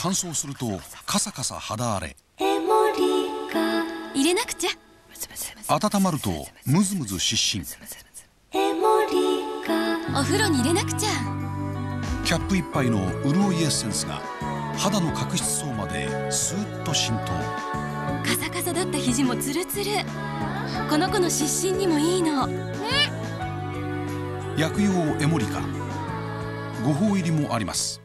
乾燥するとカサカサ肌荒れ、 エモリカ入れなくちゃ。 温まるとムズムズ湿疹、 エモリカお風呂に入れなくちゃ。 キャップ一杯の潤いエッセンスが肌の角質層までスーッと浸透。 カサカサだった肘もツルツル。この子の湿疹にもいいの。 薬用エモリカ5包入りもあります。